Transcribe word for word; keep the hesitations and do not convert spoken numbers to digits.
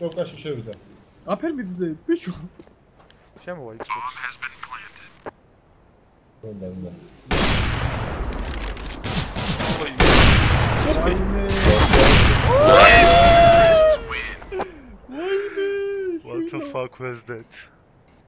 Kołka się się widzę. A permit, pieciu. Siema, Xbox. Dobra, dobra. Fajny. What the fuck was that?